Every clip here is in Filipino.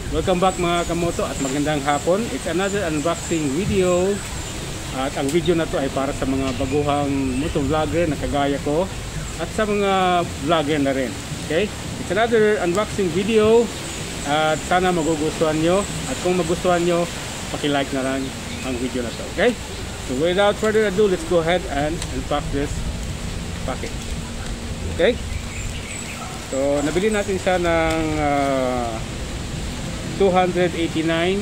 Welcome back mga kamoto at magandang hapon. It's another unboxing video. At ang video na to ay para sa mga baguhang motovlogger na kagaya ko at sa mga vlogger na rin. Okay? It's another unboxing video at sana magugustuhan nyo. At kung magustuhan nyo, paki-like na lang ang video na to. Okay? So without further ado, let's go ahead and unbox this package. Okay? So nabili natin siya ng 289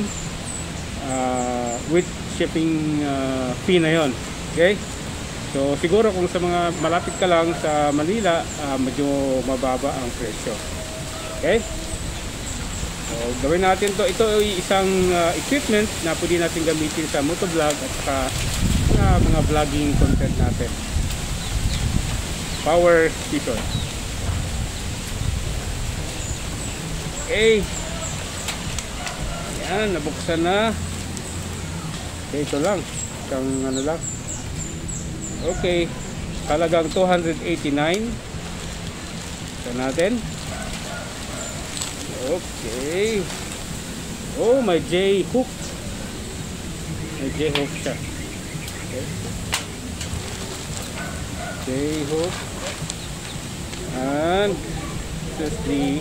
with shipping fee na yon. Okay, so siguro kung sa mga malapit ka lang sa Manila, medyo mababa ang presyo. Okay, so gawin natin to. Ito ay isang equipment na pwede natin gamitin sa motovlog at saka mga vlogging content natin. Power speaker. Okay, yan, nabuksan na. Okay, ito lang. Isang ano lang. Okay. Halagang 289. Ito natin. Okay. Oh, may J-hook. May J-hook siya. Okay. J-hook. And this is the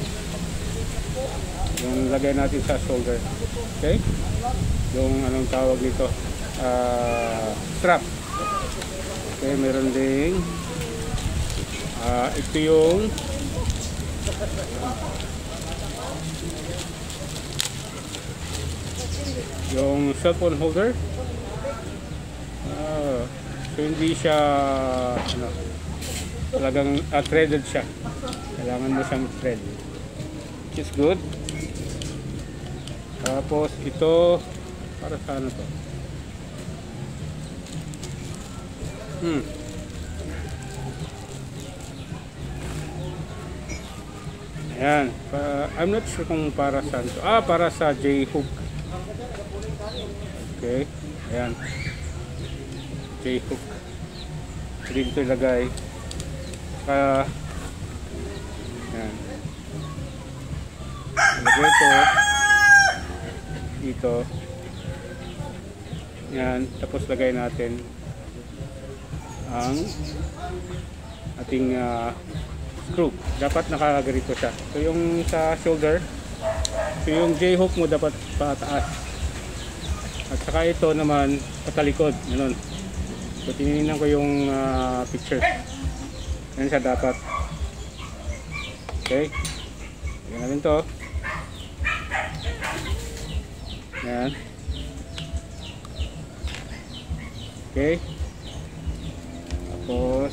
yung lagay natin sa shoulder. Okay, yung anong tawag nito, strap. Okay, meron ding ito yung cellphone holder. So hindi siya ano, talagang threaded siya, kailangan mo siyang thread, which is good. Tapos ito para sa ano to? Ayan, I'm not sure kung para saan to. Para sa J-hook. Okay, ayan, J-hook. Dito ilagay. Ayan, ilagay ito dito. Yan, tapos lagay natin ang ating screw. Dapat nakaganito siya. So yung sa shoulder, so yung J-hook mo dapat pataas. At saka ito naman patalikod. Ganun. So tinignan ko yung picture. Yan siya dapat. Okay. Lagyan natin to. Yan. Okay. Tapos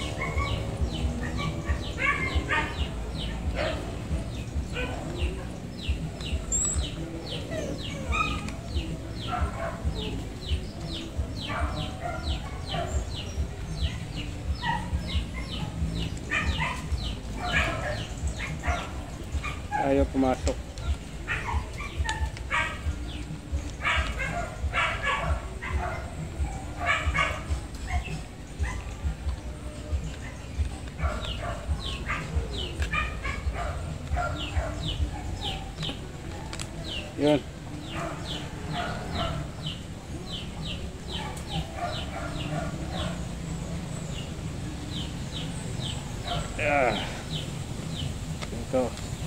ayaw pumasok. Yun. Ito.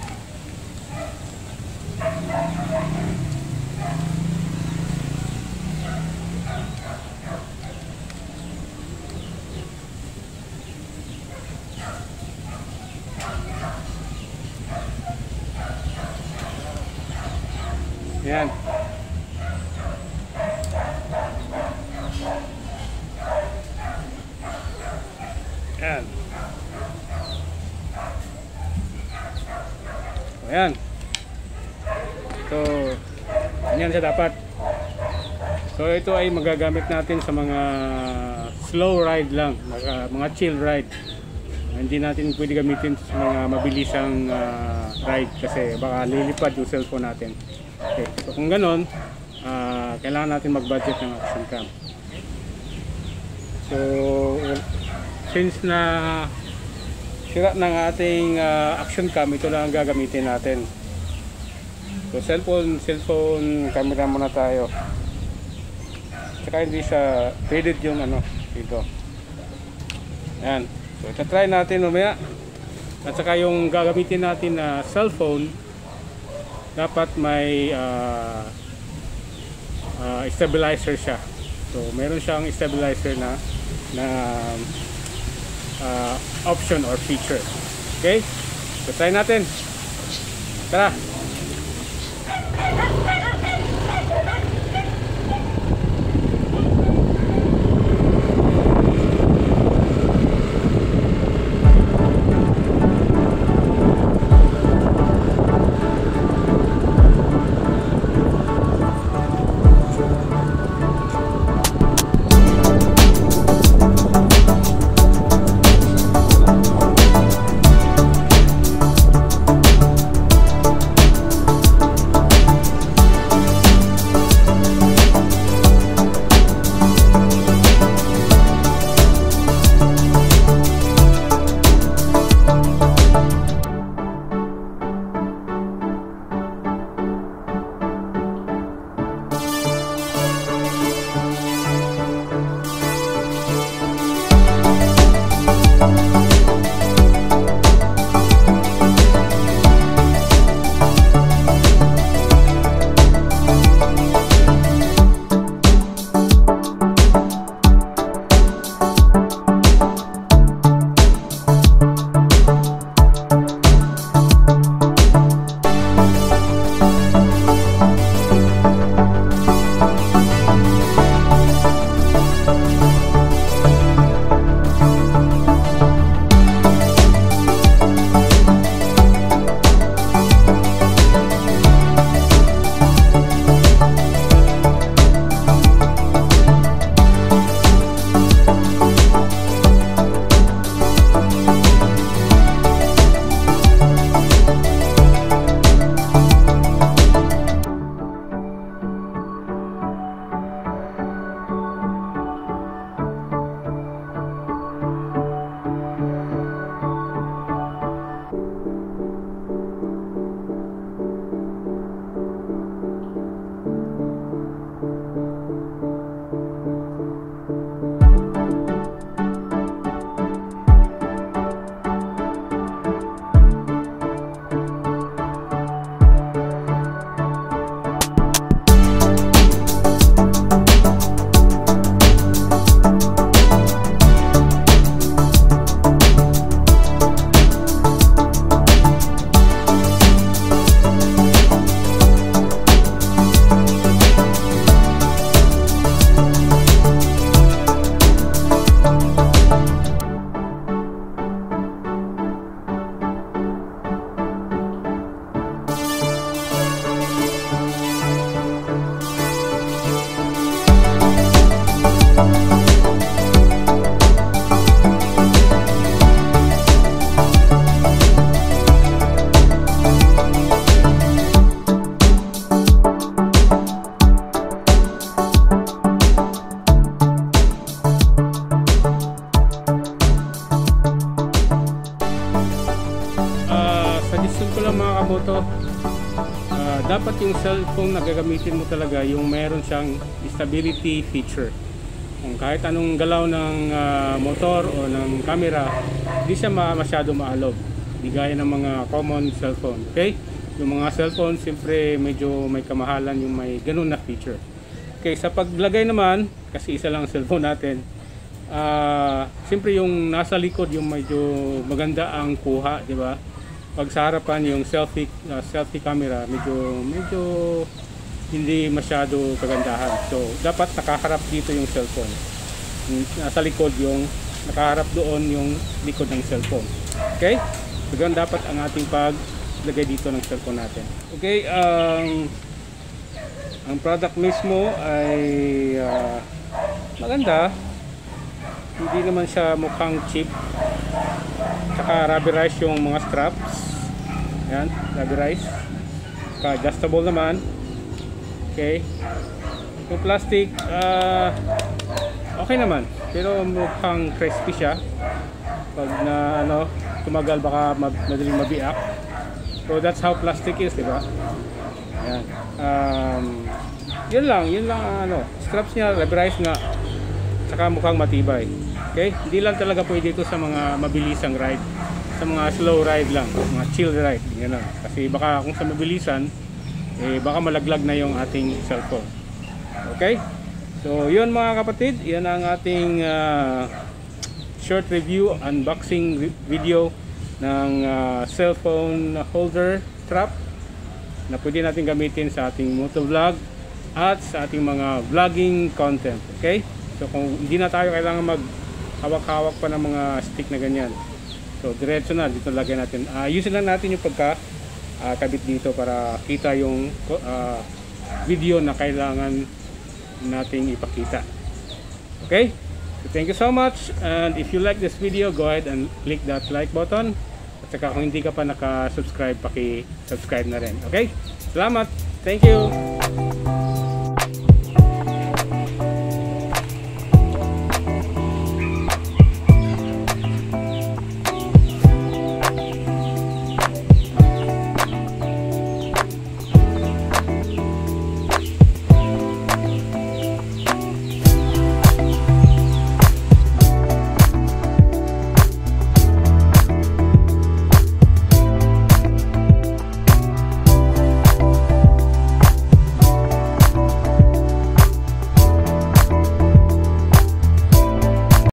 Yan. Yan. Ayan. So, ganyan siya dapat. So, ito ay magagamit natin sa mga slow ride lang, mga chill ride. Hindi natin pwede gamitin sa mga mabilisang ride kasi baka lilipad yung cellphone natin. Okay. So kung ganon, kailangan natin mag-budget ng action cam. So since na sira ng ating action cam, ito lang ang gagamitin natin. So cellphone camera muna tayo. Tsaka hindi siya faded yung ano dito. Yan. So ita-try natin mamaya. At saka yung gagamitin natin na cellphone, dapat may stabilizer siya. So meron siyang stabilizer na option or feature. Okay? So try natin. Tara. Kamoto, dapat yung cellphone na gagamitin mo talaga yung meron siyang stability feature. Kung kahit anong galaw ng motor o ng camera, hindi siya masyado maalog. Di gaya ng mga common cellphone. Okay? Yung mga cellphone, siyempre medyo may kamahalan yung may ganun na feature. Okay, sa paglagay naman, kasi isa lang ang cellphone natin, siyempre yung nasa likod yung medyo maganda ang kuha, di ba? Pag sa harapan yung selfie camera, medyo hindi masyado kagandahan. So dapat nakaharap dito yung cellphone. Nasa likod yung nakaharap doon yung likod ng cellphone. Okay? So ganun dapat ang ating paglagay dito ng cellphone natin. Okay, ang product mismo ay maganda. Hindi naman siya mukhang cheap. Tsaka rubberized yung mga straps. Yan, rubberized. Adjustable naman. Okay. Yung plastic, okay naman. Pero mukhang crispy siya. Pag na tumagal baka madaling mabiak. So that's how plastic is, diba? Ayan. Yun lang ano, straps niya, rubberized nga. Saka mukhang matibay. Okay? Hindi lang talaga pwede ito sa mga mabilisang ride. Sa mga slow ride lang, mga chill ride, gano'n. Kasi baka kung sa mabilisan, baka malaglag na yung ating cellphone. Okay? So, yun mga kapatid, yan ang ating short review, unboxing video ng cellphone holder strap na pwede natin gamitin sa ating motovlog at sa ating mga vlogging content. Okay? So, kung hindi na tayo kailangan maghawak-hawak pa ng mga stick na ganyan. So, diretso na, dito lagay natin. Ayusin lang natin yung kabit dito para kita yung video na kailangan nating ipakita. Okay? So, thank you so much. And if you like this video, go ahead and click that like button. At saka kung hindi ka pa naka-subscribe, paki-subscribe na rin. Okay? Salamat! Thank you!